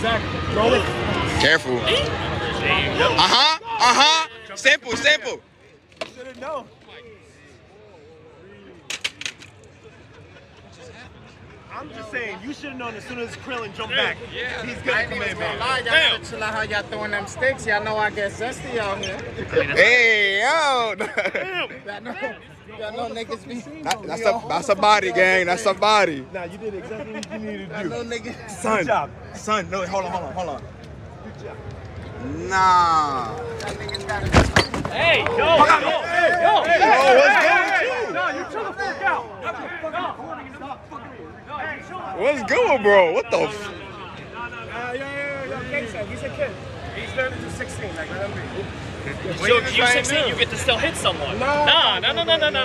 Exactly. Throw it. Careful. Simple. You shouldn't know. I'm just saying, you should have known as soon as Krillin jumped back. Yeah. He's gonna come in, man. Y'all gotta chill out how y'all throwing them sticks. Y'all know I get zesty out here. Hey, yo. Y'all know niggas be. That's a body, gang. That's a body. Nah, you did exactly what you needed to do. I know niggas. Good job. Son, no, hold on. Good job. Nah. Hey, yo. Yo, what's good with you? No, you chill the fuck out. What's good, bro? What the f? He's a kid. He's learning to 16, like, let him be. So if you're 16, you get to still hit someone. No.